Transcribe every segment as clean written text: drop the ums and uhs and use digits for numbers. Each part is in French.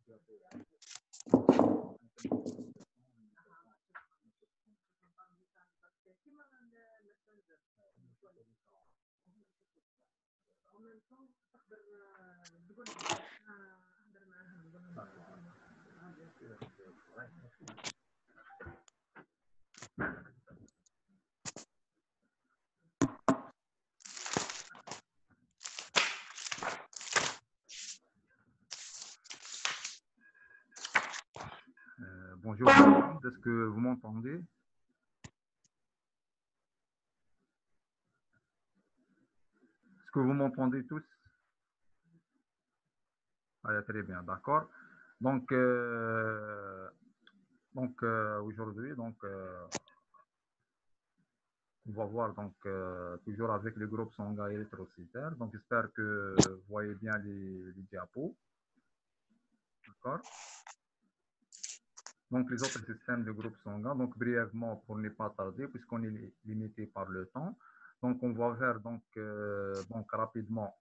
Bonjour tout le monde, est-ce que vous m'entendez? Est-ce que vous m'entendez tous? Ah, très bien, d'accord. Donc, aujourd'hui, on va voir toujours avec le groupe sanguin érythrocytaire. Donc, j'espère que vous voyez bien les diapos. D'accord. Donc, les autres systèmes de groupe sanguin, donc brièvement pour ne pas tarder, puisqu'on est limité par le temps. Donc, on va faire rapidement.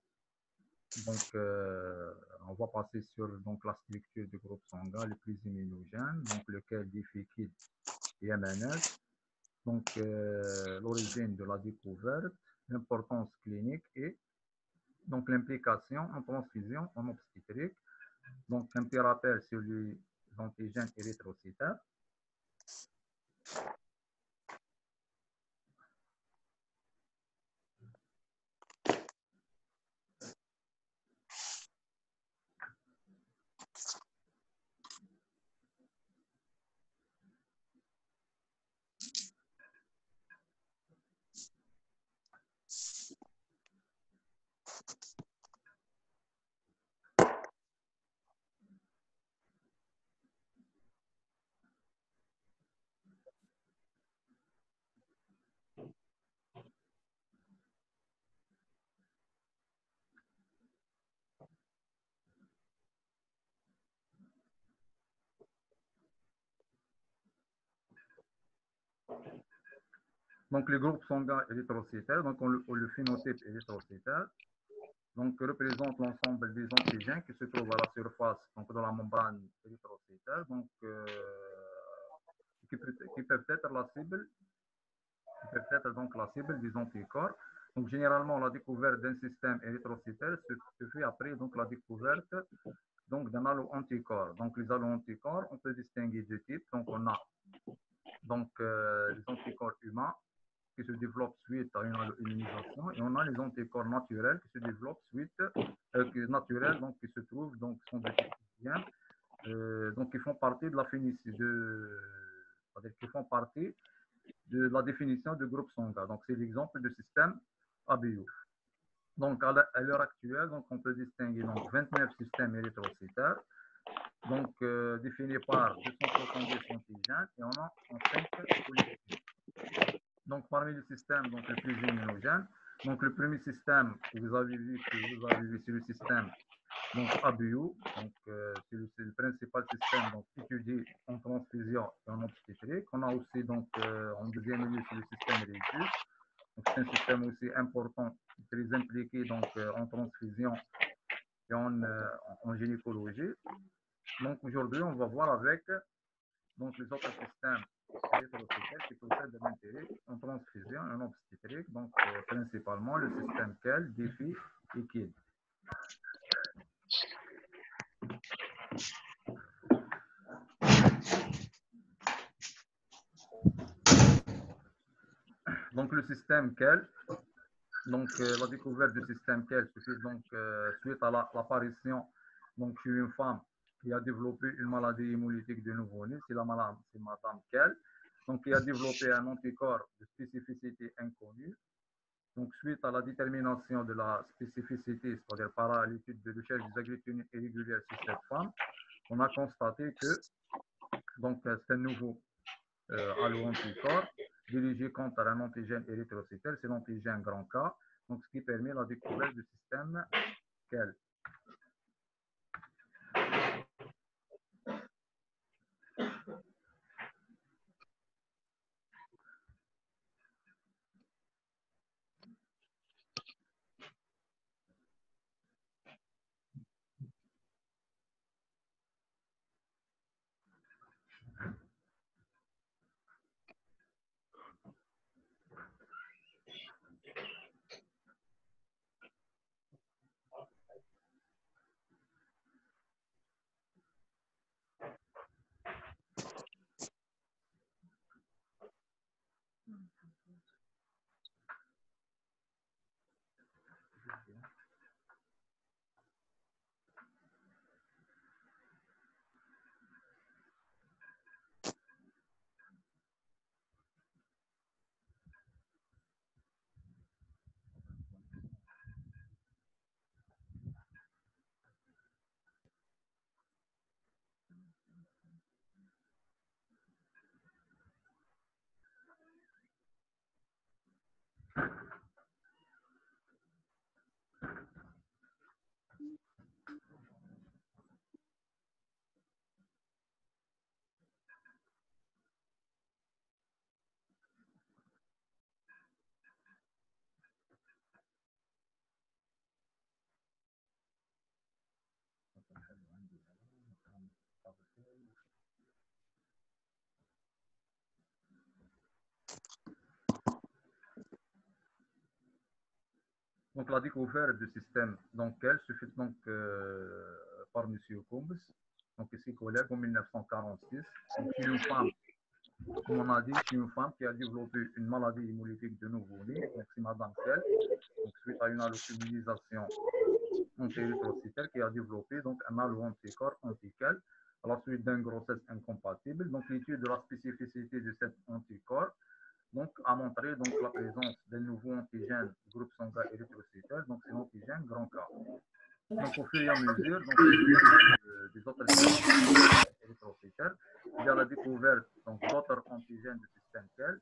On va passer sur la structure du groupe sanguin le plus immunogène, donc lequel dit liquide et MNS. Donc, l'origine de la découverte, l'importance clinique et donc l'implication en transfusion en obstétrique. Donc, un petit rappel sur les antigènes érythrocytaires. Donc, le groupe sanguin érythrocytaire, donc le phénotype érythrocytaire, donc représente l'ensemble des antigènes qui se trouvent à la surface, donc dans la membrane érythrocytaire, donc qui peuvent être la cible, la cible des anticorps. Donc, généralement, la découverte d'un système érythrocytaire se fait après donc la découverte d'un allo-anticorps. Donc, les allo-anticorps, on peut distinguer deux types. Donc, on a les anticorps humains qui se développent suite à une allo-immunisation, et on a les anticorps naturels qui se développent qui se trouvent sont des quotidiens, qui font partie de la c'est-à-dire qui font partie de la définition du groupe sanguin. Donc, c'est l'exemple du système ABO. Donc, à l'heure actuelle, on peut distinguer 29 systèmes érythrocytaires, définis par 270 antigènes, et on a 5 polycytes. Donc, parmi les systèmes le plus immunogène, le premier système que vous avez vu, c'est le système ABU. C'est le principal système étudié en transfusion et en obstétrique. On a aussi en deuxième lieu, c'est le système Rhésus. C'est un système aussi important, très impliqué en transfusion et en gynécologie. Donc, aujourd'hui, on va voir avec les autres systèmes érythrocytaires qui possèdent de l'intérêt en transfusion et en obstétrique, principalement le système KEL, DEFI et KID. Donc, le système KEL, la découverte du système KEL se fait suite à l'apparition chez une femme qui a développé une maladie hémolytique de nouveau-né, c'est Madame KEL, qui a développé un anticorps de spécificité inconnue. Donc, suite à la détermination de la spécificité, c'est-à-dire par l'étude de recherche des agglutines irrégulières chez cette femme, on a constaté que c'est un nouveau allo-anticorps dirigé contre un antigène érythrocytaire, c'est l'antigène grand K, ce qui permet la découverte du système KEL. Donc, la découverte du système d'enquête se fait donc par M. Combs, donc ses collègues en 1946. Donc, chez une femme, comme on a dit, chez une femme qui a développé une maladie hémolytique de nouveau-né, donc c'est Madame Kell, donc suite à une alloimmunisation anti-érythrocytaire qui a développé donc un allo-anticorps anti-Kell à la suite d'une grossesse incompatible. Donc, l'étude de la spécificité de cet anticorps donc, a montré donc, la présence d'un nouveau antigène groupe sanguin érythrocytaire, donc c'est l'antigène grand K. Donc, au fur et à mesure, donc, des autres érythrocytaires, il y a la découverte d'autres antigènes du système KEL.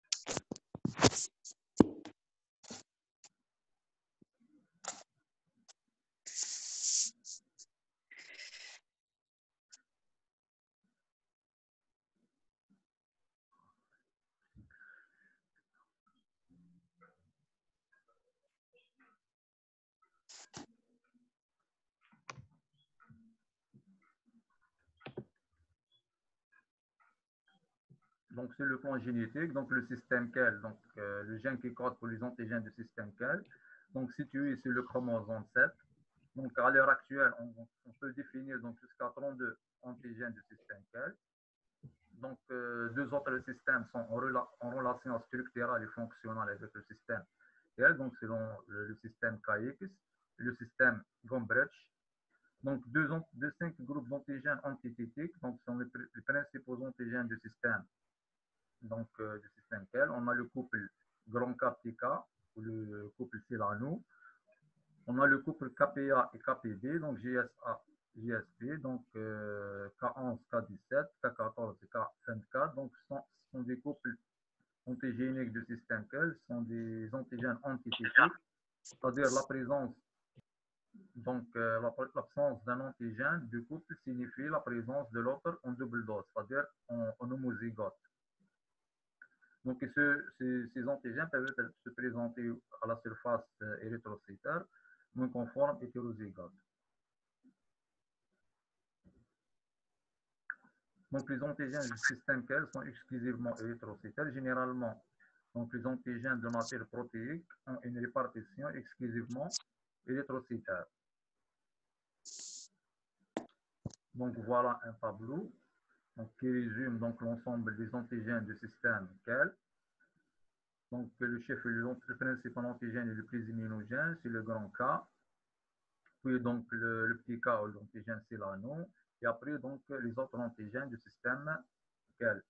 Donc, c'est le plan génétique, donc le système KEL, donc le gène qui code pour les antigènes du système KEL, donc situé sur le chromosome 7. Donc, à l'heure actuelle, on peut définir donc jusqu'à 32 antigènes du système KEL. Donc, deux autres systèmes sont en relation structurale et fonctionnelle avec le système KEL, donc selon le système KX, le système Gombrich. Donc, deux 5 groupes d'antigènes antithétiques, donc sont les principaux antigènes du système KEL. On a le couple grand K petit K, ou le couple Celano. On a le couple KPA et KPB, donc GSA, GSP, donc K11, K17, K14 et K24. Donc, ce sont des couples antigéniques du système KEL, ce sont des antigènes antithétiques, c'est-à-dire la présence, donc l'absence d'un antigène du couple signifie la présence de l'autre en double dose, c'est-à-dire en homozygote. Donc, ces antigènes peuvent se présenter à la surface érythrocytaire, non conforme hétérozygote. Donc, les antigènes du système KEL sont exclusivement érythrocytaires. Généralement, donc, les antigènes de nature protéique ont une répartition exclusivement érythrocytaire. Donc, voilà un tableau qui résume l'ensemble des antigènes du système KEL. Donc, le chef, le principal antigène et le plus immunogène, c'est le grand K. Puis, donc, le petit K, l'antigène Celano. Et après, donc, les autres antigènes du système KEL.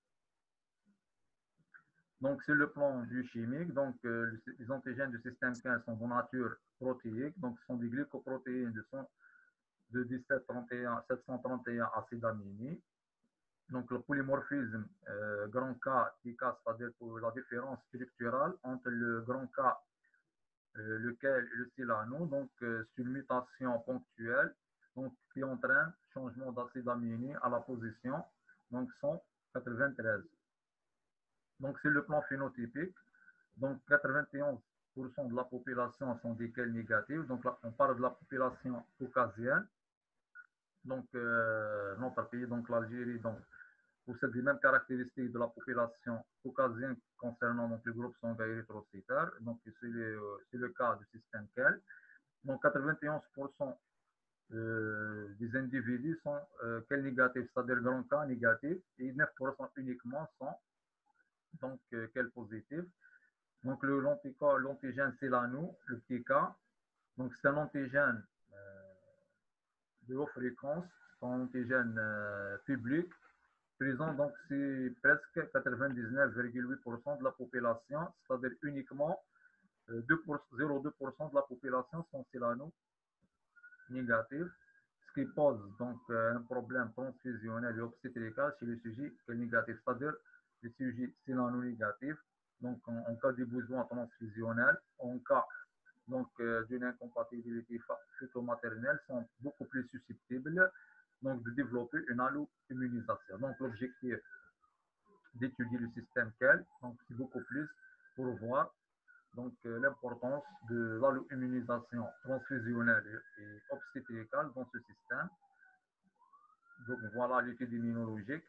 Donc, c'est le plan biochimique. Donc, les antigènes du système KEL sont de nature protéique. Donc, ce sont des glycoprotéines de 731 acides aminés. Donc, le polymorphisme grand K, petit K, c'est-à-dire pour la différence structurale entre le grand K, lequel et le Celano. Donc, c'est une mutation ponctuelle donc, qui entraîne changement d'acide aminé à la position donc 193. Donc, c'est le plan phénotypique. Donc, 91% de la population sont des KEL négatifs. Donc, là, on parle de la population caucasienne. Donc, notre pays, donc l'Algérie, donc, possède les mêmes caractéristiques de la population caucasienne concernant donc, le groupe sanguin érythrocytaire. Donc, c'est le cas du système KEL. Donc, 91% des individus sont KEL négatifs, c'est-à-dire grand K négatif, et 9% uniquement sont donc KEL positifs. Donc, l'antigène Celano, le petit K, donc c'est un antigène de haute fréquence, c'est un antigène public, présent, donc c'est presque 99,8% de la population, c'est-à-dire uniquement 0,2% de la population sont Celano négatifs, ce qui pose donc un problème transfusionnel et obstétrical chez les sujets négatifs, c'est-à-dire les sujets Celano négatifs. Donc, en cas de besoin transfusionnel, en cas donc d'une incompatibilité phytomaternelle, sont beaucoup plus susceptibles donc, de développer une allo-immunisation. Donc, l'objectif d'étudier le système KEL, donc c'est beaucoup plus pour voir donc l'importance de l'allo-immunisation transfusionnelle et obstétricale dans ce système. Donc, voilà l'étude immunologique.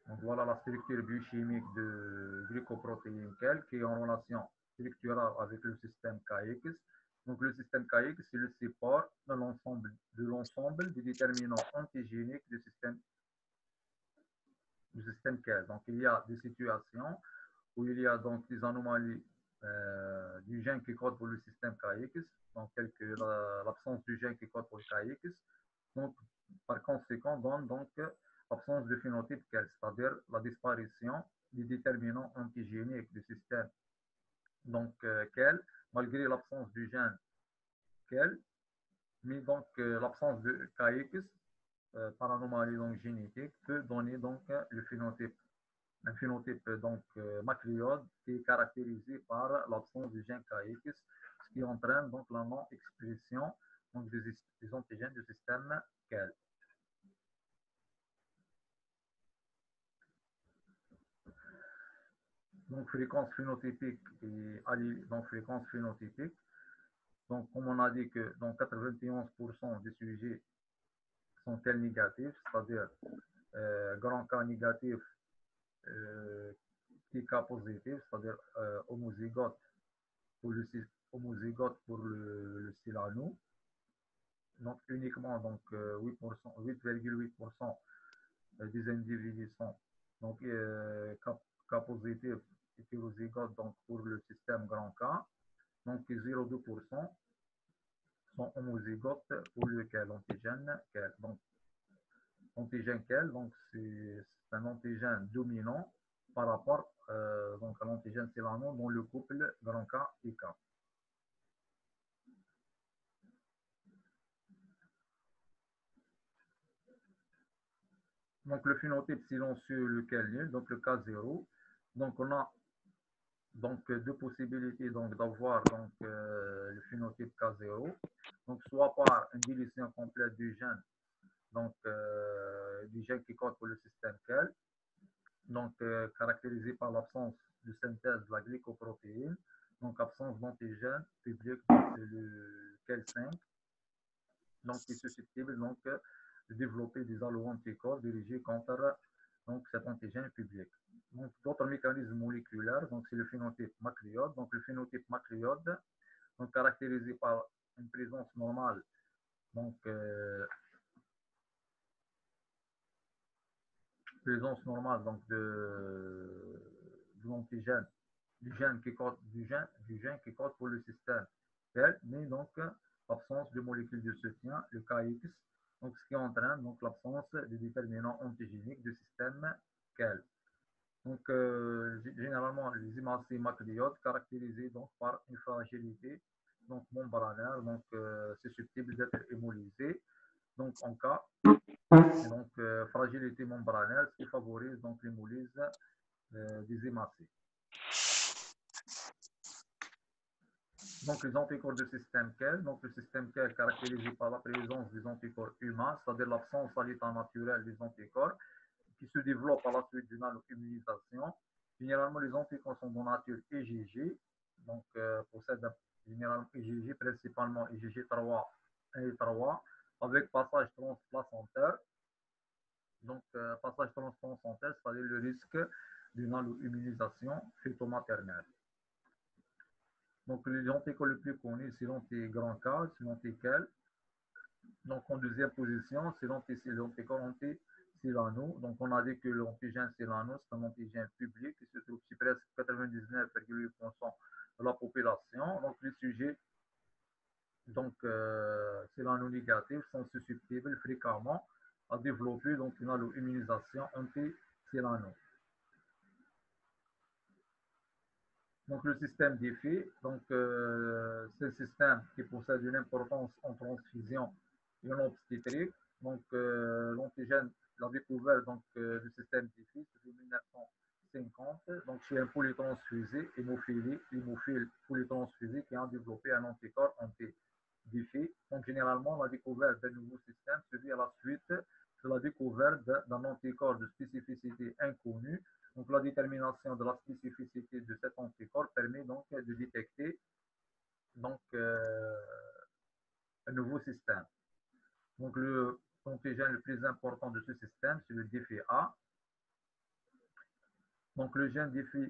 Donc voilà la structure biochimique de glycoprotéine KEL qui est en relation structurale avec le système KX. Donc le système KX, c'est le support de l'ensemble des déterminants antigéniques du système KEL. Donc il y a des situations où il y a donc des anomalies du gène qui code pour le système KX, donc telles que l'absence du gène qui code pour le KX. Donc, par conséquent, donne donc l'absence de phénotype KEL, c'est-à-dire la disparition des déterminants antigéniques du système donc KEL, malgré l'absence du gène KEL, mais donc l'absence de KX par anomalie donc, génétique peut donner donc le phénotype un phénotype donc macléode qui est caractérisé par l'absence du gène KX, ce qui entraîne donc la non-expression donc, des antigènes du système KEL. Donc fréquence phénotypique et donc fréquence phénotypique. Donc comme on a dit que dans 91% des sujets sont T négatifs, c'est-à-dire grand K négatif, petit K positif, c'est-à-dire homozygote pour homozygote pour le Silano. Donc uniquement donc 8%, 8,8% des individus sont donc K positif hétérozygote donc pour le système grand K. Donc 0,2% sont homozygotes pour lequel antigène KEL. Donc antigène KEL, donc c'est un antigène dominant par rapport donc à l'antigène Silano dans le couple grand K et K. Donc le phénotype silencieux, lequel nul, donc le K0. Donc on a donc deux possibilités donc d'avoir donc le phénotype K0. Donc soit par une délation complète du gène, donc du gène qui code pour le système KEL, donc caractérisé par l'absence de synthèse de la glycoprotéine, donc absence d'antigène public le KEL5, donc qui est susceptible donc de développer des allo-anticorps dirigés contre donc cet antigène public. Donc d'autres mécanismes moléculaires, donc c'est le phénotype macléode. Donc le phénotype macléode, donc caractérisé par une présence normale, donc présence normale donc de l'antigène du gène qui code qui code pour le système KEL, mais donc absence de molécules de soutien, le KX, donc ce qui entraîne donc l'absence des déterminants antigéniques du système KEL. Donc généralement les hématocytes macléodes caractérisés donc par une fragilité donc membranaire, donc susceptible d'être hémolysée. Donc en cas donc fragilité membranaire, ce qui favorise donc l'hémolyse des hématocytes. Donc, les anticorps du système KEL. Donc, le système KEL caractérisé par la présence des anticorps humains, c'est-à-dire l'absence à l'état naturel des anticorps, qui se développent à la suite d'une allo-immunisation. Généralement, les anticorps sont de nature IgG, donc possèdent généralement IgG, principalement IgG3 et 3, avec passage transplacentaire. Donc, passage transplacentaire, c'est-à-dire le risque d'une allo-immunisation fœtomaternelle. Donc, les anticorps les plus connus, c'est l'anti-grand K, c'est l'anti-KEL. Donc, en deuxième position, c'est l'anticorps anti-Silano. Donc, on a dit que l'antigène Silano, c'est un antigène public qui se trouve sur presque 99,8% de la population. Donc, les sujets donc, Silano négatifs sont susceptibles fréquemment à développer donc, une allo-immunisation anti-Silano. Donc, le système d'effet, donc, c'est un système qui possède une importance en transfusion et en obstétrique. Donc, l'antigène, la découverte donc, du système d'effet, c'est en 1950. Donc, chez un polytransfusé, hémophile polytransfusé qui a développé un anticorps anti-d'effet. Donc, généralement, la découverte d'un nouveau système se fait à la suite de la découverte d'un anticorps de spécificité inconnue. Donc, la détermination de la spécificité de cet anticorps permet donc de détecter donc, un nouveau système. Donc, l'antigène le plus important de ce système, c'est le DFA. Donc, le gène défi.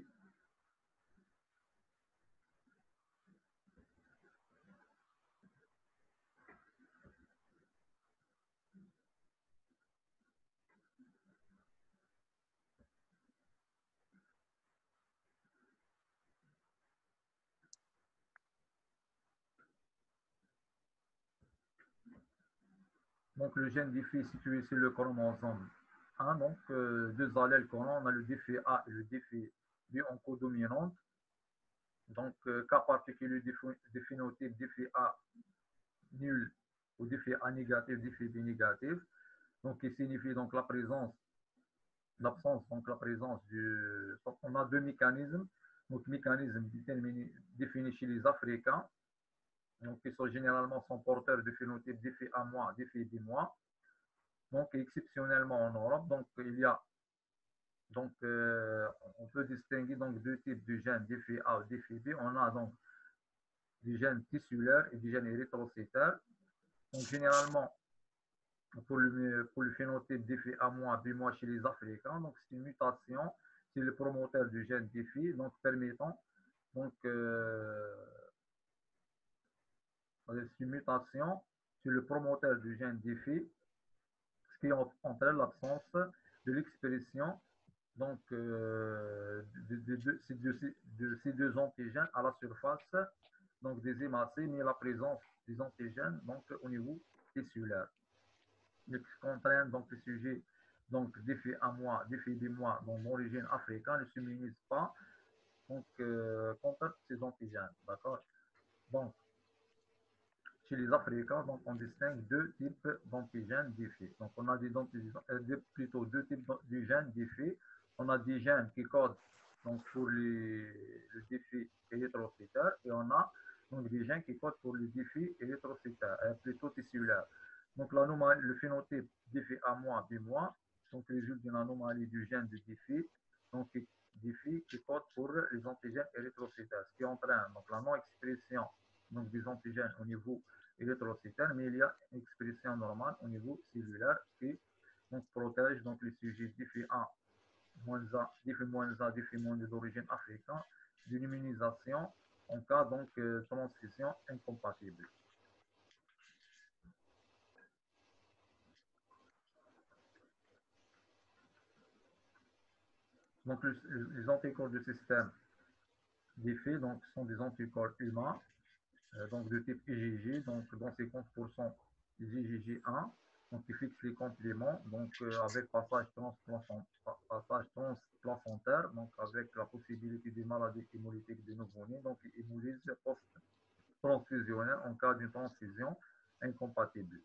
Donc, le gène défi est situé sur le chromosome 1. Donc, deux allèles qu'on a, on a le défi A et le défi B en codominante. Donc, cas particulier du phénotype défi A nul ou défi A négatif, défi B négatif. Donc, qui signifie donc la présence, l'absence, donc la présence du. Donc, on a deux mécanismes. Donc, mécanisme défini chez les Africains, donc qui sont généralement sont porteurs de phénotype défi A-, défi B-. Donc, exceptionnellement en Europe, donc il y a donc on peut distinguer donc deux types de gènes défi A ou défi B. On a donc des gènes tissulaires et des gènes érythrocytaires. Donc, généralement, pour le phénotype défi A-, B- chez les Africains, donc c'est une mutation, c'est le promoteur du gène défi, donc permettant donc c'est une mutation sur le promoteur du gène défi, ce qui entraîne l'absence de l'expression donc de ces deux antigènes à la surface donc des hémacées, mais la présence des antigènes donc au niveau tissulaire. Ce qui contraint donc le sujet donc défi A-, défi B- donc d'origine africaine ne s'immunise pas donc contre ces antigènes, d'accord. Donc chez les Africains, donc, on distingue deux types d'antigènes défis. Donc, on a plutôt deux types de gènes défis. On a des gènes qui codent donc, pour le défi érythrocytaire et on a donc, des gènes qui codent pour le défi érythrocytaire, plutôt tissulaire. Donc, le phénotype défi A-, B-, donc, résulte d'une anomalie du gène de défi, donc défi qui code pour les antigènes érythrocytaires, ce qui entraîne donc, la non-expression donc, des antigènes au niveau érythrocytaire, mais il y a une expression normale au niveau cellulaire qui donc, protège donc, les sujets défi A-, défi -A d'origine africaine d'une immunisation en cas donc transfusion incompatible. Donc les anticorps du système défi donc, sont des anticorps humains donc de type IgG, donc dans 50% des IgG1, donc qui fixe les compléments, donc avec passage transplacentaire, donc avec la possibilité des maladies hémolytiques de nouveau-nés, donc hémolyse post-transfusionnelle en cas d'une transfusion incompatible.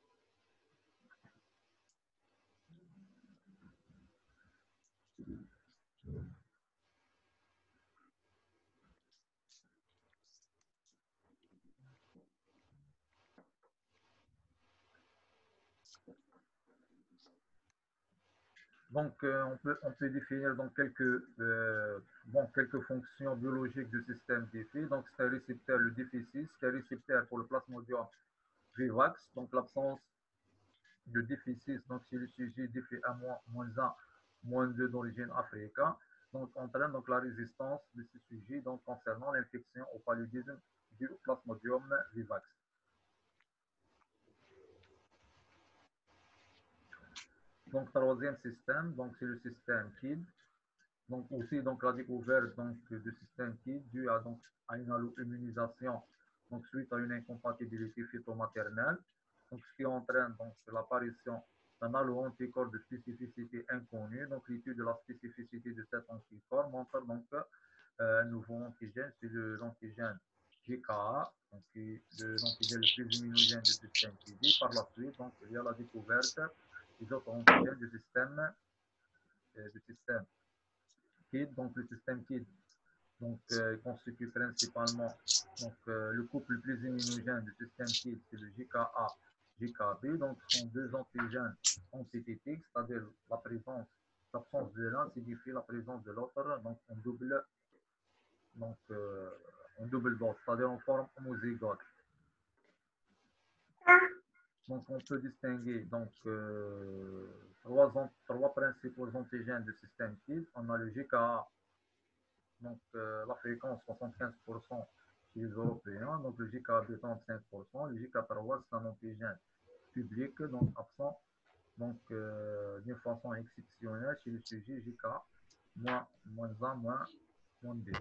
Donc, on peut définir donc quelques fonctions biologiques du système défi. Donc, c'est un récepteur, le déficit, c'est un récepteur pour le plasmodium vivax, donc l'absence de déficit, donc c'est le sujet défi A-, -1, -2 d'origine africaine, donc entraîne donc la résistance de ce sujet donc concernant l'infection au paludisme du plasmodium vivax. Donc, troisième système, donc c'est le système KID. Donc, aussi, donc, la découverte donc, du système KID due à une allo-immunisation donc, suite à une incompatibilité phytomaternelle, donc, ce qui entraîne donc, l'apparition d'un allo-anticorps de spécificité inconnue. Donc, l'étude de la spécificité de cet anticorps montre donc un nouveau antigène, c'est l'antigène GKA, donc, l'antigène le plus immunogène du système KID. Par la suite, donc, il y a la découverte des autres antigènes du système KID, donc le système KID donc, constitue principalement donc, le couple le plus immunogène du système KID, c'est le GKA, GKB, donc ce sont deux antigènes antithétiques, c'est-à-dire l'absence de l'un signifie la présence de l'autre, donc en double dose, c'est-à-dire en forme homozygote. Donc, on peut distinguer donc, trois principaux antigènes du système KID. On a le GKA donc la fréquence 75% chez les Européens, donc le GKB 35%, le GK3 c'est un antigène public, donc absent, donc d'une façon exceptionnelle chez le sujet GK moins 1, moins 2.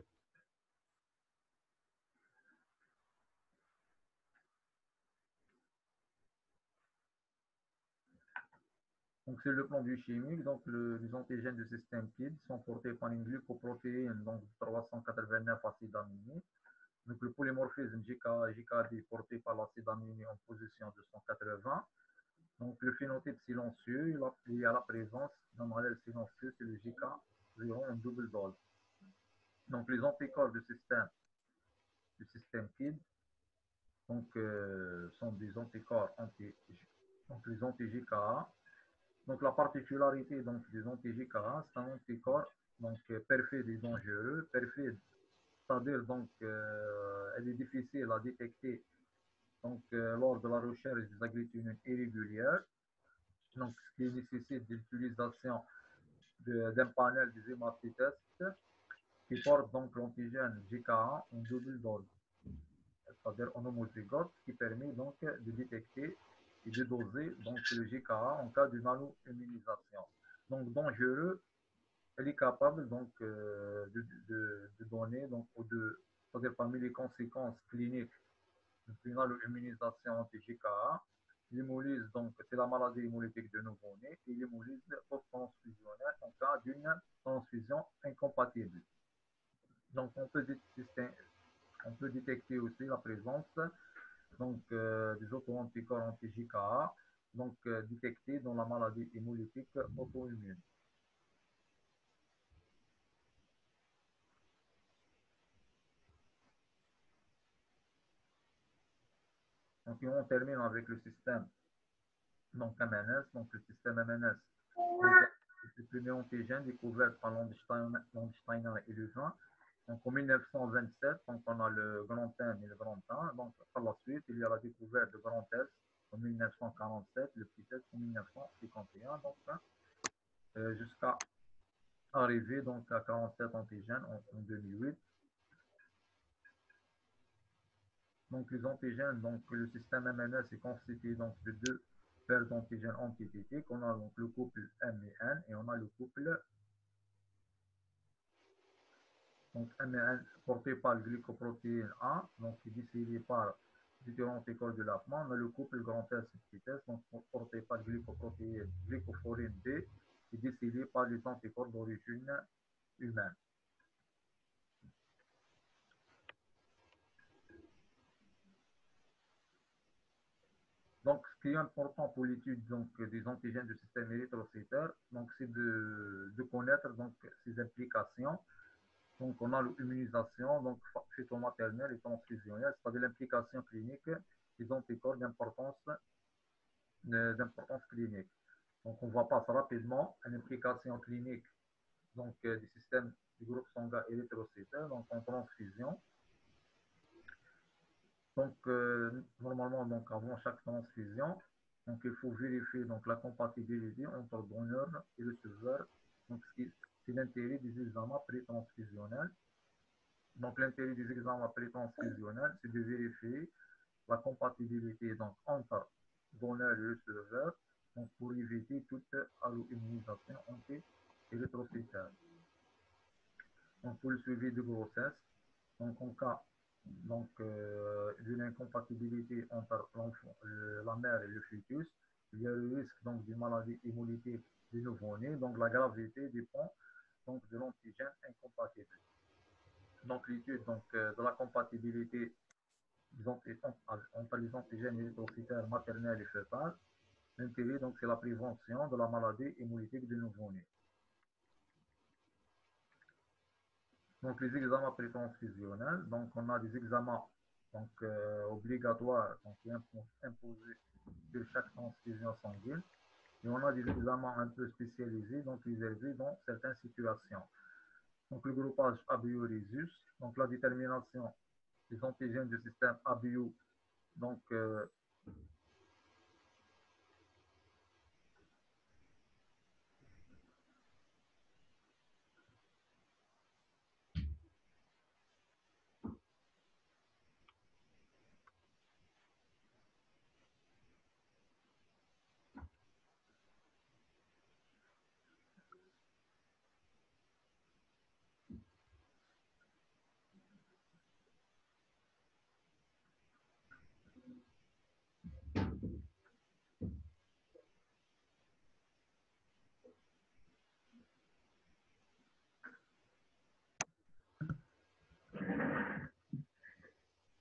Donc, c'est le plan biochimique. Donc, les antigènes du système KID sont portés par une glycoprotéine, donc 389 acides aminés. Donc, le polymorphisme GKD est porté par l'acide aminé en position 280. Donc, le phénotype silencieux, il y a la présence d'un allèle silencieux, c'est le GK0 en double dose. Donc, les anticorps du système KID donc, sont des anticorps donc les anti-GKA. Donc, la particularité donc, des anti-GKA, c'est un anticorps donc, perfide et dangereux. Perfide, c'est-à-dire donc, elle est difficile à détecter donc, lors de la recherche des agglutinines irrégulières, donc, ce qui nécessite l'utilisation d'un panel des hématotests qui porte donc l'antigène GKA en double dose, c'est-à-dire en homozygote, qui permet donc de détecter et de doser donc, le GKA en cas de nano-immunisation. Donc, dangereux, elle est capable donc, de donner, donc, c'est-à-dire parmi les conséquences cliniques d'une nano-immunisation anti-GKA, l'hémolyse, donc c'est la maladie hémolytique de nouveau-né, et l'hémolyse post-transfusionnelle en cas d'une transfusion incompatible. Donc, on peut détecter aussi la présence donc, des auto-anticorps anti-GKA, donc détectés dans la maladie hémolytique auto-immune. Donc, on termine avec le système donc, MNS. Donc, le système MNS, c'est le premier antigène découvert par Landsteiner et Levin. Donc, en 1927, donc, on a le grand M et le grand 1. Donc, par la suite, il y a la découverte de grand S en 1947, le petit S en 1951, donc, jusqu'à arriver donc, à 47 antigènes en 2008. Donc, les antigènes, donc, le système MNS est constitué donc, de deux paires d'antigènes antithétiques. On a donc le couple M et N et on a le couple donc, M et N porté par le glycoprotéine A, donc qui est décédé par différents anticorps de Lappmann. On a le couple grand S et petit S, donc porté par glycoprotéine glycopholine B, qui est décédé par les anticorps d'origine humaine. Donc, ce qui est important pour l'étude des antigènes du système érythrocytaire, c'est de connaître donc, ses implications. Donc, on a l'immunisation, donc phytomaternelle et transfusionnelle, c'est-à-dire l'implication clinique des anticorps d'importance clinique. Donc, on va passer rapidement à l'implication clinique donc, du système du groupe sanguin érythrocytaire, donc en transfusion. Donc, normalement, donc, avant chaque transfusion, donc, il faut vérifier donc, la compatibilité entre le donneur et le receveur. Donc, c'est l'intérêt des examens pré-transfusionnels. Donc, l'intérêt des examens pré-transfusionnels, c'est de vérifier la compatibilité donc, entre donneur et receveur donc, pour éviter toute allo-immunisation anti-érythrocytaire. Donc, pour le suivi de grossesse, donc, en cas donc, d'une incompatibilité entre la mère et le fœtus, il y a le risque donc, d'une maladie hémolytique du nouveau-né. Donc, la gravité dépend donc, de l'antigène incompatible. Donc, l'étude de la compatibilité entre les antigènes érythrocytaires maternels et fœtales. L'intérêt, donc, c'est la prévention de la maladie hémolytique du nouveau-né. Donc, les examens pré-transfusionnels, donc, on a des examens donc, obligatoires donc, imposés sur chaque transfusion sanguine. Et on a des examens un peu spécialisés, donc réservés dans certaines situations. Donc, le groupage ABO-Rhesus, donc la détermination des antigènes du système ABO, donc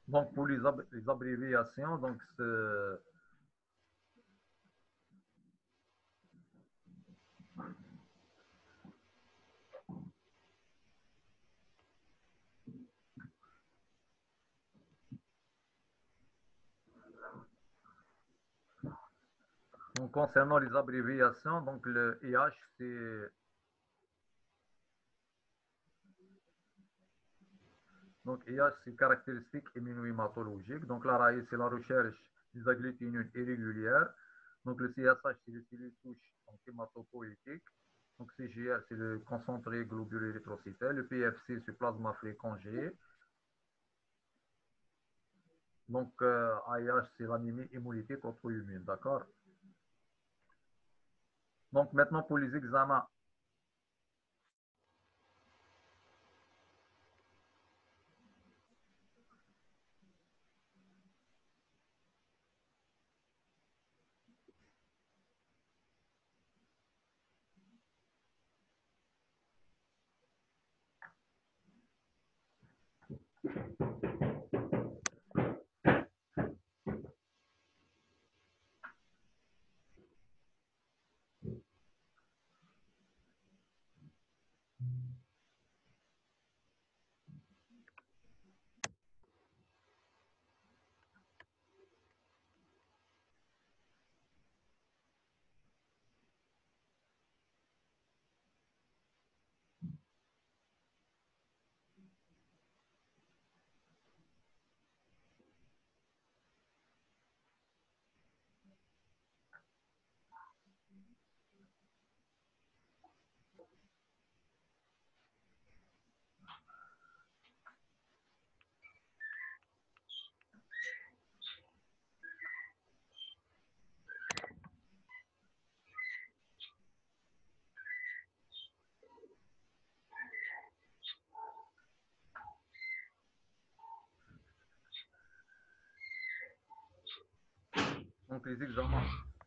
Donc, pour les abréviations, donc, donc, concernant les abréviations, donc le IH, c'est donc IH, c'est caractéristique immunohématologique. Donc, la RAI, c'est la recherche des agglutinines irrégulières. Donc, le CSH, c'est le cellules souches hématopoïétique. Donc, CGR, c'est le concentré globule érythrocytaire. Le PFC, c'est plasma fréquent G. Donc, AIH, c'est l'anémie hémolytique auto-immune. D'accord? Donc, maintenant, pour les examens. Donc, les examens.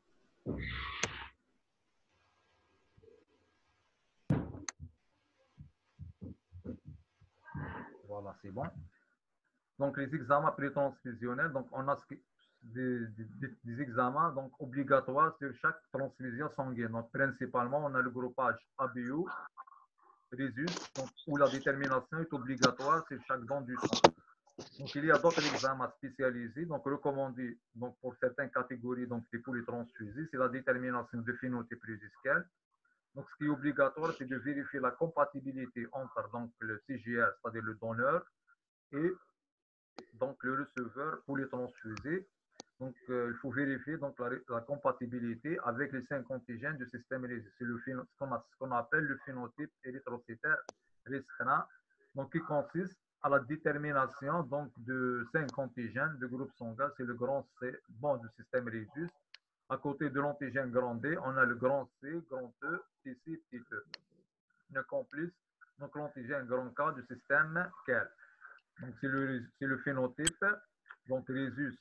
Voilà, c'est bon. Donc, les examens pré-transfusionnels, donc on a des examens donc, obligatoires sur chaque transfusion sanguine. Donc, principalement, on a le groupage ABU, RHESUS, donc, où la détermination est obligatoire sur chaque don du sang. Donc, il y a d'autres examens spécialisés, donc recommandés donc, pour certaines catégories donc, des poules transfusées, c'est la détermination de phénotype résisquel. Donc, ce qui est obligatoire, c'est de vérifier la compatibilité entre donc, le CGR, c'est-à-dire le donneur, et donc le receveur pour les transfuser. Donc, il faut vérifier donc, la compatibilité avec les 5 antigènes du système résis. C'est ce qu'on appelle le phénotype érythrocytaire restreint, donc qui consiste à la détermination donc, de 5 antigènes de groupe sanguin. C'est le grand C, bon, du système résus. À côté de l'antigène grand D, on a le grand C, grand E, petit C, petit E. Le complice, donc l'antigène grand K du système KEL. Donc, c'est le phénotype, donc résus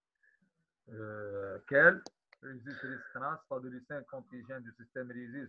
KEL, résus restreint, c'est-à-dire les 5 antigènes du système résus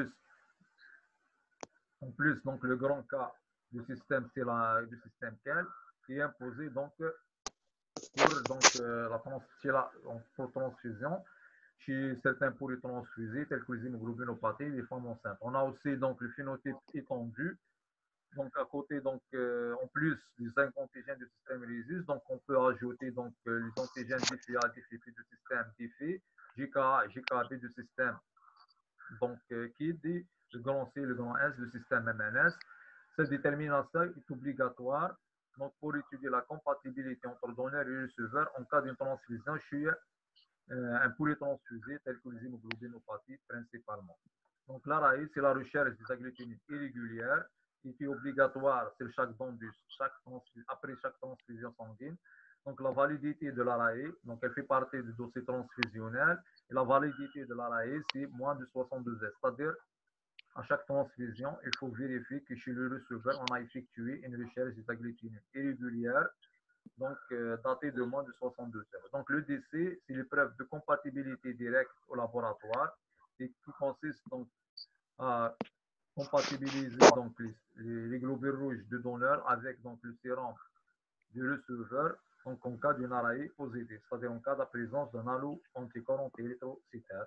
en plus donc le grand K du système, du système KEL, qui est imposé donc pour donc, pour transfusion chez certains poules transfusés, tels que les hémoglobinopathies et les femmes enceintes. On a aussi donc le phénotype étendu. Donc, à côté, donc, en plus des 5 antigènes du système résus, donc, on peut ajouter donc, les antigènes DFA, DFP du système DFI, GKA et GKB du système donc, KID, le grand C, le grand S du système MNS. Cette détermination est obligatoire donc, pour étudier la compatibilité entre donneur et receveur en cas d'une transfusion chez un poulet transfusé tel que les hémoglobinopathies principalement. Donc, l'ARAI, c'est la recherche des agglutinines irrégulières qui est obligatoire sur chaque don après chaque transfusion sanguine. Donc, la validité de l'ARAI, donc elle fait partie du dossier transfusionnel. Et la validité de l'ARAI, c'est moins de 62 heures. C'est-à-dire, à chaque transfusion, il faut vérifier que chez le receveur, on a effectué une recherche des agglutinines irrégulières donc daté de moins de 62 heures. Donc le décès, c'est l'épreuve de compatibilité directe au laboratoire et qui consiste donc à compatibiliser donc les globules rouges de donneur avec donc le sérum du receveur donc en cas d'une ARAI positive, c'est-à-dire en cas de présence d'un halo anticorps anti-érythrocytaire.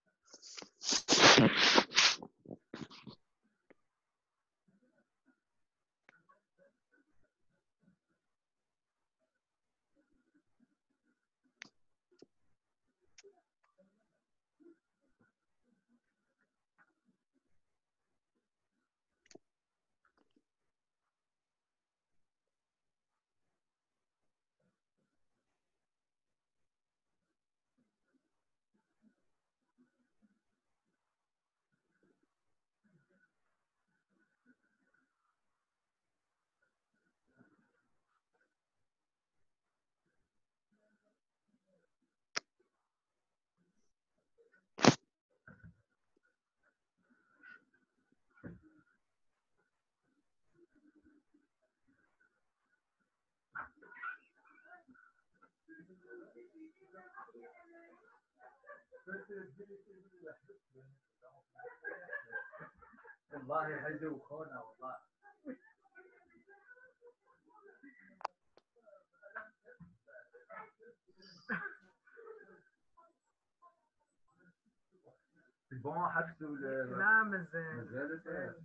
bon حبس لا مازال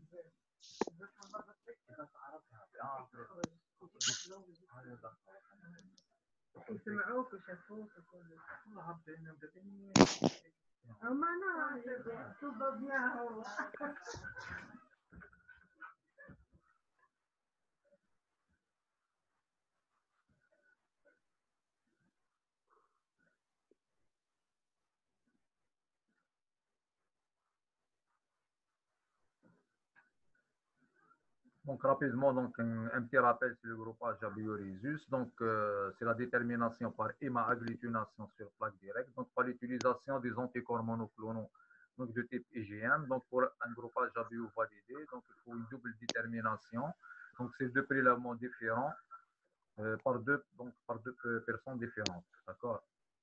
يسمعوك ويشافوك وكل والله عبد انهم قاعدين ما انا صدقناهم. Donc, rapidement, donc, un petit rappel sur le groupage Abiorésus. Donc, c'est la détermination par héma-agglutination sur plaque directe. Donc, par l'utilisation des anticorps monoclonaux donc, de type IgM. Donc, pour un groupage Abio validé, donc, il faut une double détermination. Donc, c'est deux prélèvements différents par deux personnes différentes. D'accord?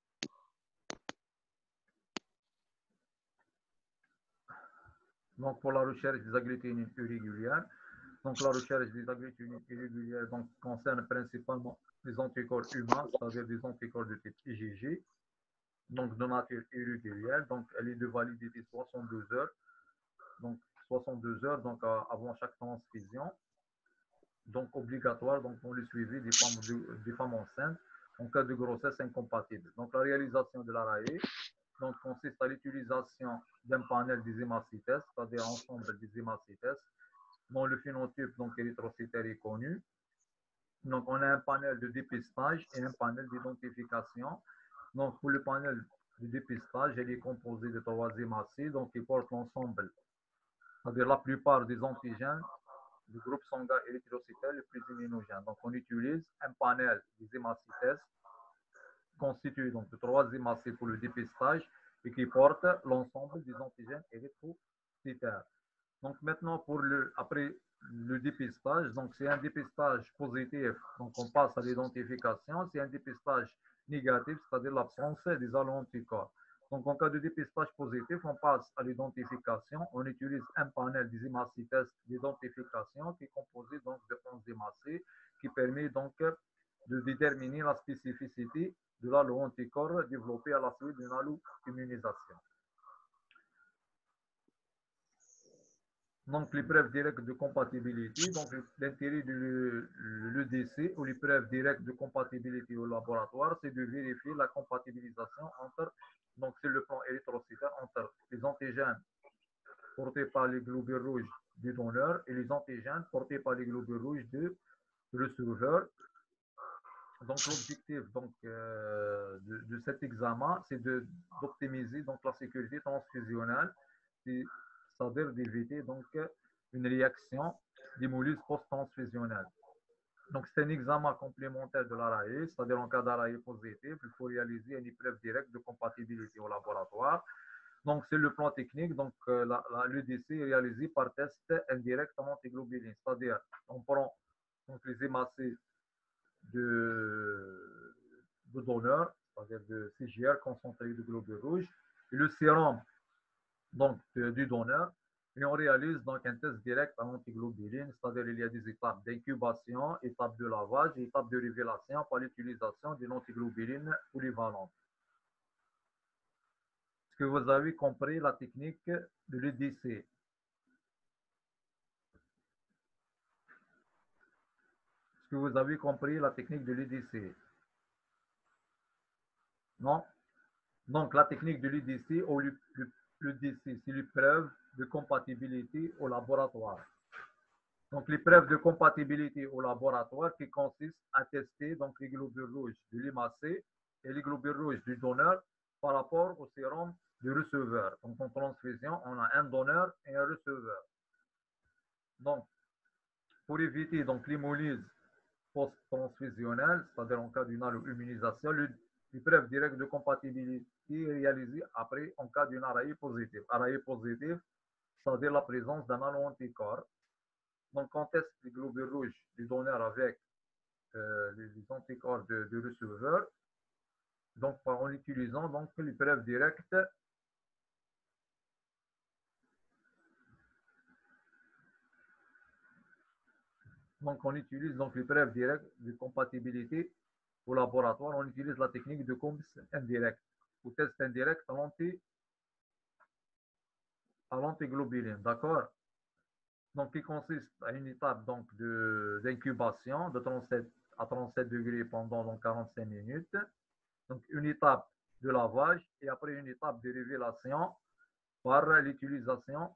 Donc, pour la recherche des agglutinines irrégulières, donc la recherche des agglutinines irrégulières donc, concerne principalement les anticorps humains, c'est-à-dire des anticorps de type IgG, donc de nature irrégulière. Donc, elle est de validité 62 heures. Donc, 62 heures donc, avant chaque transfusion. Donc, obligatoire donc, pour le suivi des femmes enceintes en cas de grossesse incompatible. Donc, la réalisation de l'ARAE donc, consiste à l'utilisation d'un panel des hémacytes, c'est-à-dire ensemble des hémacytes, dont le phénotype donc, érythrocytaire est connu. Donc, on a un panel de dépistage et un panel d'identification. Donc, pour le panel de dépistage, il est composé de 3 hémacytes, donc qui portent l'ensemble, c'est-à-dire la plupart des antigènes du groupe sanguin érythrocytaire le plus immunogène. Donc, on utilise un panel des hémacytes constitué donc, de 3 hémacytes pour le dépistage et qui portent l'ensemble des antigènes érythrocytaires. Donc maintenant, après le dépistage, donc c'est un dépistage positif, donc on passe à l'identification. C'est un dépistage négatif, c'est-à-dire l'absence des anticorps. Donc en cas de dépistage positif, on passe à l'identification. On utilise un panel des hémacytes d'identification qui est composé donc de 11 hémacytes qui permet donc de déterminer la spécificité de l'allo-anticorps développé à la suite d'une allo-immunisation. Donc, l'épreuve directe de compatibilité, donc l'intérêt de l'EDC ou l'épreuve directe de compatibilité au laboratoire, c'est de vérifier la compatibilisation entre, donc c'est le plan érythrocytaire, entre les antigènes portés par les globules rouges du donneur et les antigènes portés par les globules rouges du receveur. Donc, l'objectif de cet examen, c'est d'optimiser la sécurité transfusionnelle, c'est-à-dire d'éviter donc une réaction d'hémolyse post-transfusionnelle. Donc, c'est un examen complémentaire de l'ARAE, c'est-à-dire en cas d'ARAE positif, il faut réaliser une épreuve directe de compatibilité au laboratoire. Donc, c'est le plan technique. Donc, l'EDC est réalisé par test indirect en antiglobuline, c'est-à-dire on prend donc, les hémacées de donneur, c'est-à-dire de CGR concentré de globules rouges, et le sérum donc, du donneur. Et on réalise donc un test direct à l'antiglobuline, c'est-à-dire il y a des étapes d'incubation, étapes de lavage, étapes de révélation par l'utilisation d'une antiglobuline polyvalente. Est-ce que vous avez compris la technique de l'EDC? Est-ce que vous avez compris la technique de l'EDC? Non? Donc, la technique de l'EDC ou l'EDC, c'est l'épreuve de compatibilité au laboratoire. Donc, l'épreuve de compatibilité au laboratoire qui consiste à tester donc, les globules rouges de l'IMAC et les globules rouges du donneur par rapport au sérum du receveur. Donc, en transfusion, on a un donneur et un receveur. Donc, pour éviter donc l'hémolyse post-transfusionnelle, c'est-à-dire en cas d'une allo-immunisation, l'épreuve directe de compatibilité est réalisée après en cas d'une ARAI positive. ARAI positive, c'est-à-dire la présence d'un allo-anticorps. Donc, on teste les globules rouges du donneur avec les anticorps de receveur, donc en utilisant donc l'épreuve directe. Donc, on utilise donc l'épreuve directe de compatibilité au laboratoire. On utilise la technique de COMS indirect ou test indirect à l'antiglobuline, d'accord? Donc, qui consiste à une étape donc d'incubation de 37 à 37 degrés pendant donc 45 minutes. Donc, une étape de lavage et après une étape de révélation par l'utilisation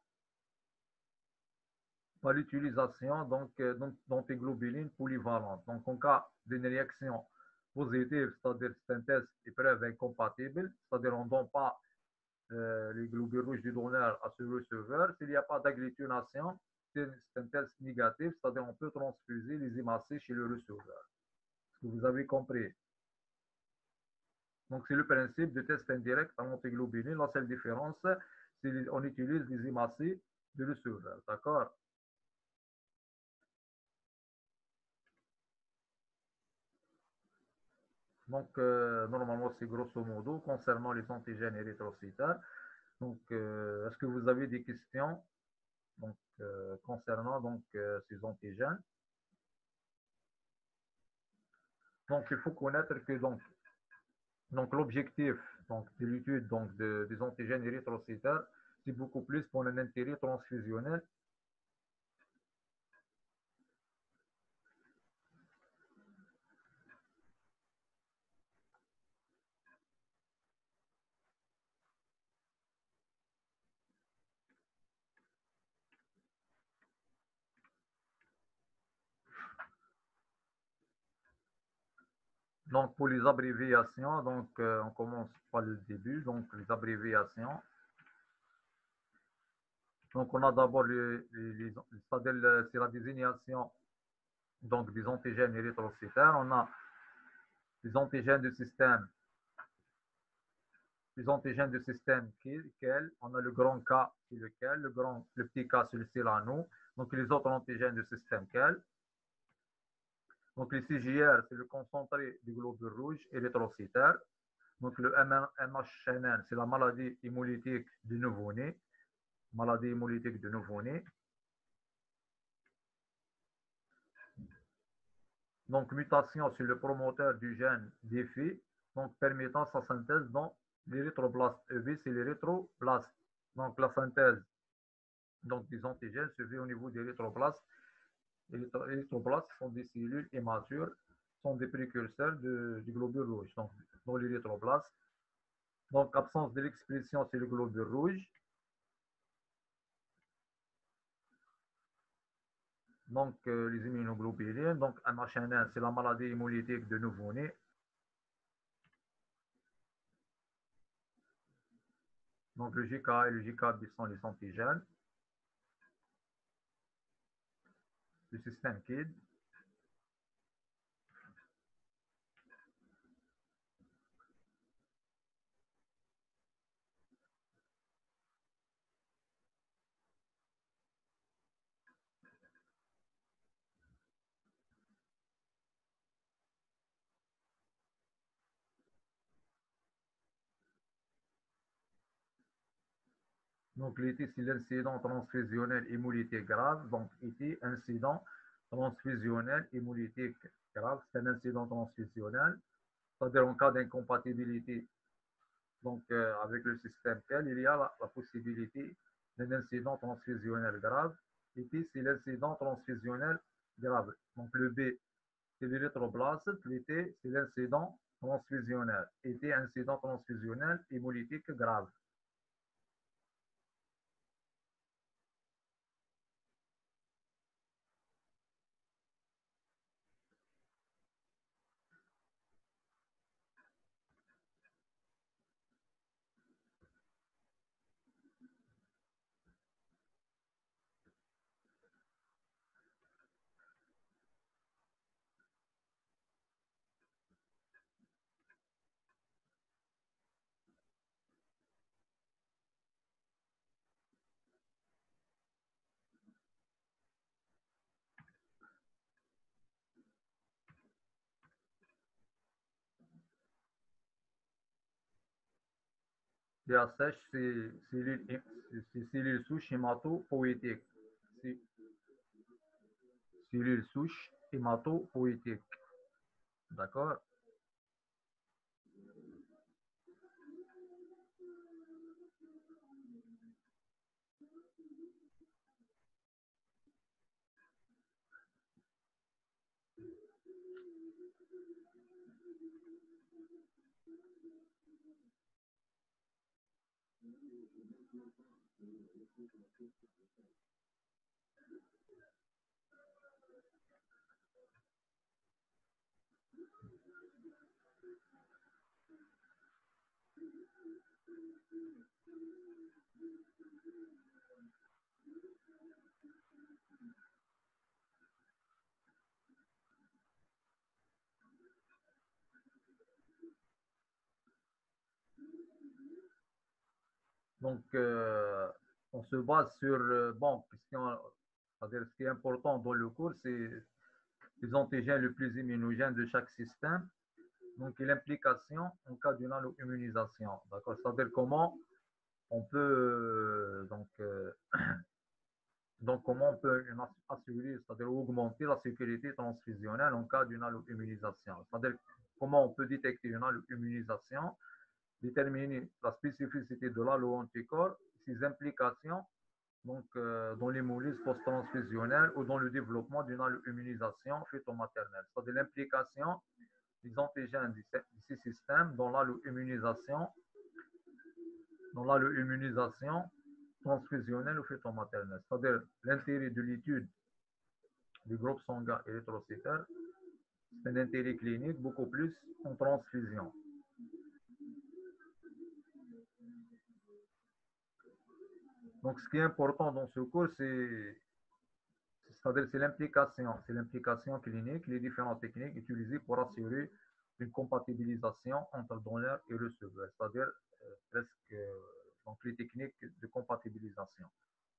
d'antiglobulines polyvalentes. Donc, en cas d'une réaction positive, c'est-à-dire c'est un test épreuve incompatible, c'est-à-dire on ne donne pas les globules rouges du donneur à ce receveur. S'il n'y a pas d'agglutination, c'est un test négatif, c'est-à-dire on peut transfuser les hémacées chez le receveur. Est-ce que vous avez compris? Donc, c'est le principe de test indirect à l'antiglobuline. La seule différence, c'est qu'on utilise les hémacées de receveur. D'accord? Donc, normalement, c'est grosso modo concernant les antigènes érythrocytaires. Donc, est-ce que vous avez des questions donc, concernant donc, ces antigènes? Donc, il faut connaître que donc l'objectif donc, de l'étude donc, des antigènes érythrocytaires, c'est beaucoup plus pour un intérêt transfusionnel. Donc, pour les abréviations, donc, on commence par le début, donc les abréviations. Donc, on a d'abord c'est la désignation donc, des antigènes érythrocytaires. On a les antigènes du système, les antigènes du système quel, on a le grand K, c'est lequel, le petit K, c'est le Célano. Donc, les autres antigènes du système quel. Donc, les CGR, c'est le concentré du globule rouge érythrocytaire. Donc, le MHNN, c'est la maladie hémolytique du nouveau-né. Maladie hémolytique du nouveau-né. Donc, mutation, c'est le promoteur du gène défi, donc permettant sa synthèse dans l'érythroblast. EB, c'est l'érythroblast. Donc, la synthèse donc, des antigènes se fait au niveau des érythroblastes. Les érythroblastes sont des cellules immatures, sont des précurseurs du globule rouge, donc dans l'érythroblast. Donc, absence de l'expression, c'est le globule rouge. Donc, les immunoglobulines. Donc, MHN1, c'est la maladie hémolytique de nouveau-né. Donc, le GK et le GKB sont les antigènes. Le système KID. Donc, l'IT, c'est l'incident transfusionnel hémolytique grave. Donc, IT, incident transfusionnel hémolytique grave. C'est un incident transfusionnel. C'est-à-dire en cas d'incompatibilité donc, avec le système tel, il y a la possibilité d'un incident transfusionnel grave. IT, c'est l'incident transfusionnel grave. Donc, le B, c'est l'érythroblaste. Le T, c'est l'incident transfusionnel. IT, incident transfusionnel hémolytique grave. DSH, c'est cellule souche hématopoïétique. C'est cellule souche hématopoïétique. D'accord. Donc, on se base sur, bon, c'est-à-dire ce qui est important dans le cours, c'est les antigènes les plus immunogènes de chaque système, donc et l'implication en cas d'une allo-immunisation. D'accord. C'est-à-dire comment on peut, donc comment on peut assurer, c'est-à-dire augmenter la sécurité transfusionnelle en cas d'une allo-immunisation. C'est-à-dire comment on peut détecter une allo-immunisation, déterminer la spécificité de l'allo-anticorps, ses implications donc, dans l'hémolyse post-transfusionnelle ou dans le développement d'une allo-immunisation fœtomaternelle. C'est-à-dire l'implication des antigènes de ces systèmes dans l'allo-immunisation transfusionnelle ou fœtomaternelle. C'est-à-dire l'intérêt de l'étude du groupe sanguin érythrocytaire, c'est un intérêt clinique beaucoup plus en transfusion. Donc, ce qui est important dans ce cours, c'est-à-dire c'est l'implication clinique, les différentes techniques utilisées pour assurer une compatibilisation entre donneur et receveur, c'est-à-dire presque donc les techniques de compatibilisation.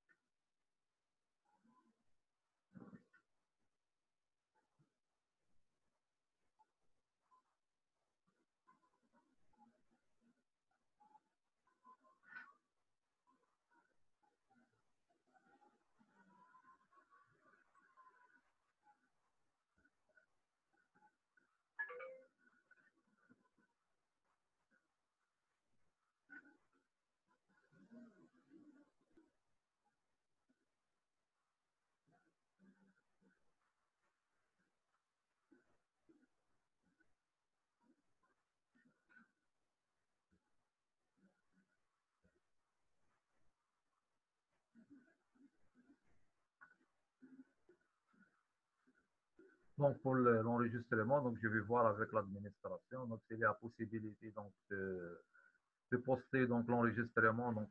Donc, pour l'enregistrement, donc je vais voir avec l'administration. Donc, c'est la possibilité donc, de poster donc l'enregistrement donc,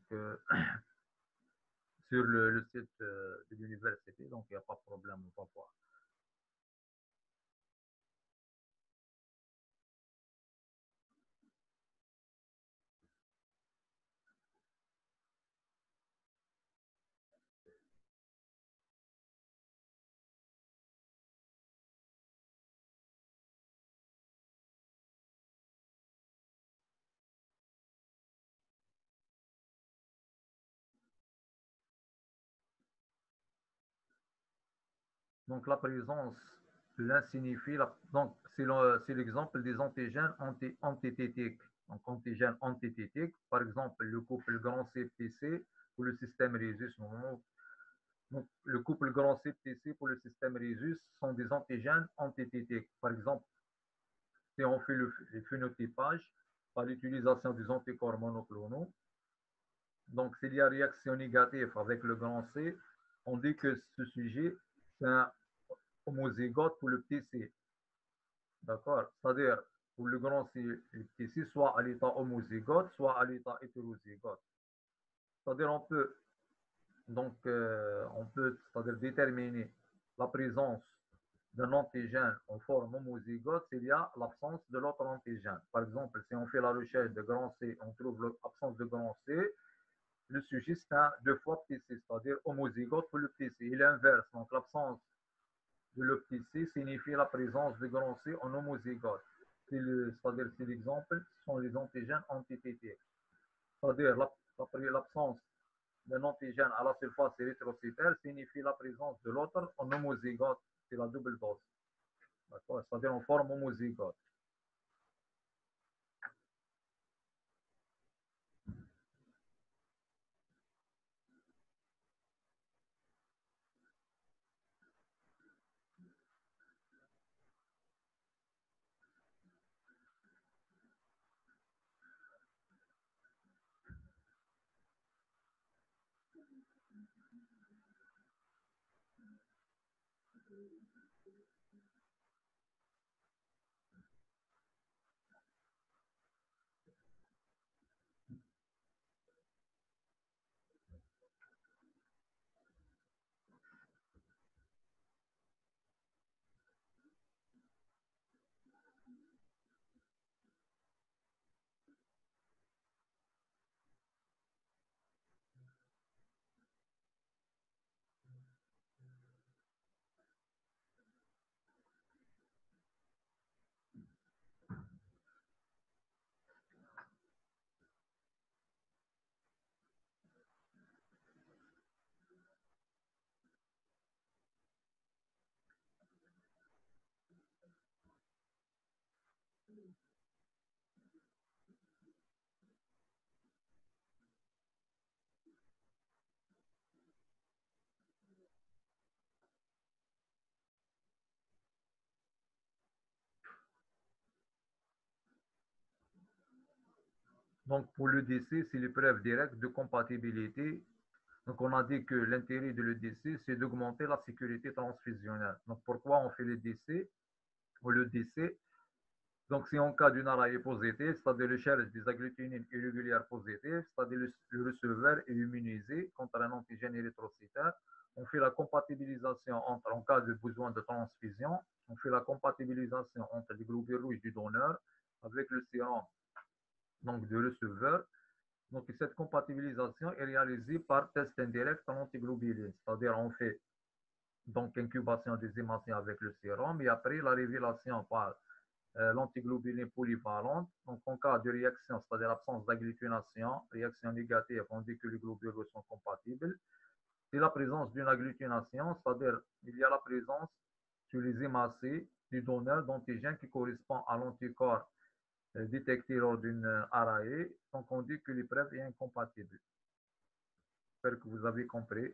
sur le site de l'université. Donc, il n'y a pas de problème, on va voir. Donc, la présence de l'un signifie, donc, c'est l'exemple des antigènes antithétiques. Donc, antigènes antithétiques, par exemple, le couple grand CPC pour le système Rhésus. Donc, le couple grand CPC pour le système Rhésus sont des antigènes antithétiques. Par exemple, si on fait le phénotypage par l'utilisation des anticorps monoclonaux, donc s'il y a réaction négative avec le grand C, on dit que ce sujet, c'est un homozygote pour le petit c. D'accord? C'est-à-dire, pour le grand C, le petit c, soit à l'état homozygote, soit à l'état hétérozygote. C'est-à-dire, on peut c'est-à-dire déterminer la présence d'un antigène en forme homozygote s'il y a l'absence de l'autre antigène. Par exemple, si on fait la recherche de grand C, on trouve l'absence de grand C, le sujet c'est un deux fois petit c, c'est-à-dire homozygote pour le petit c. Et l'inverse, donc l'absence de le petit c signifie la présence de grand C en homozygote. C'est-à-dire, c'est l'exemple, ce sont les antigènes antithétiques. C'est-à-dire l'absence d'un antigène à la surface érythrocytaire signifie la présence de l'autre en homozygote, c'est la double dose. D'accord? C'est-à-dire en forme homozygote. Donc, pour le l'EDC, c'est l'épreuve directe de compatibilité. Donc, on a dit que l'intérêt de l'EDC, c'est d'augmenter la sécurité transfusionnelle. Donc, pourquoi on fait l'EDC ou l'EDC? Donc, c'est en cas d'une arraillée positive, c'est-à-dire le cherche des agglutinines irrégulières positives, c'est-à-dire le receveur est immunisé contre un antigène érythrocytaire. On fait la compatibilisation entre, en cas de besoin de transfusion, on fait la compatibilisation entre les globules rouges du donneur avec le sérum donc du receveur. Donc, cette compatibilisation est réalisée par test indirect en antiglobuline, c'est-à-dire on fait donc incubation des hématines avec le sérum et après la révélation par l'antiglobuline polyvalente. Donc, en cas de réaction, c'est-à-dire absence d'agglutination, réaction négative, on dit que les globules sont compatibles. C'est la présence d'une agglutination, c'est-à-dire il y a la présence sur les hémacées du donneur d'antigène qui correspond à l'anticorps détecté lors d'une arraillée. Donc, on dit que l'épreuve est incompatible. J'espère que vous avez compris.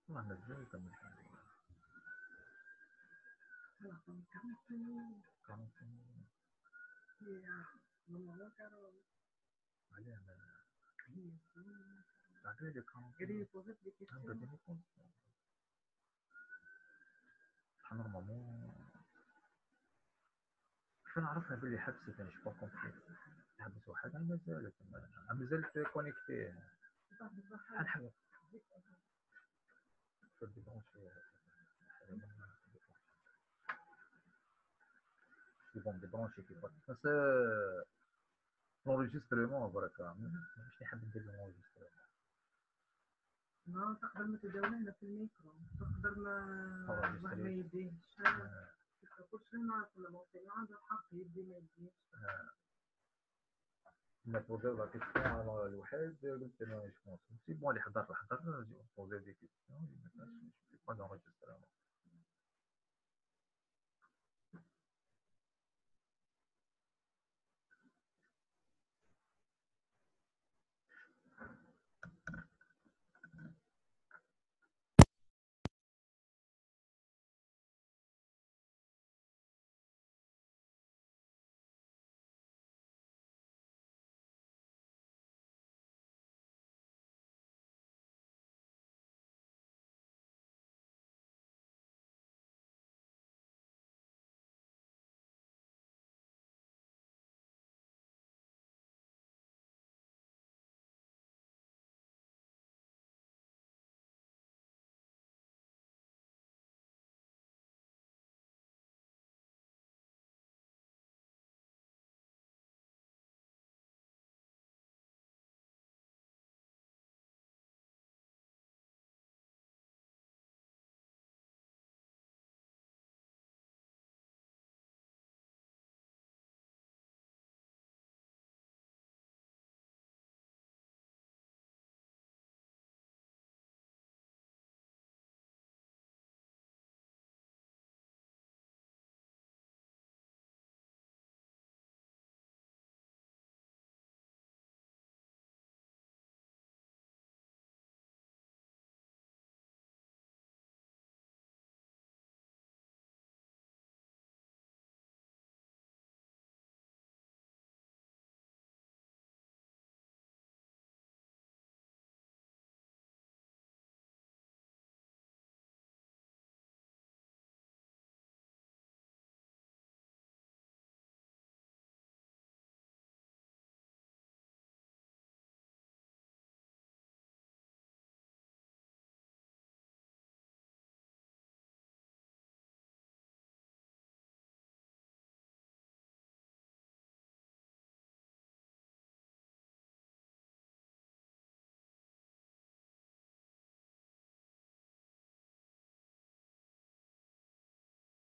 والله مازال كمل. عليه نورمالمون كيف نعرفها باللي حبست؟ انا شبا كومبري حبسوا حاجه مازالت كونيكتي بحال حاجه في الديبرونشي يبون ديبرونشي كيفاش بس l'enregistrement برك مش نحب ندير l'enregistrement. ما تقدر ما تداولنا في الميكرو، تقدر ما يديش كل شيء نعرف الموسيقى عنده الحق يدي ما يديش. ما بوزي لا كيسيون على الوحيد قلت انا جو بونس سي بون اللي حضر جي بوزي دي كيسيون ما كانش با d'enregistrement.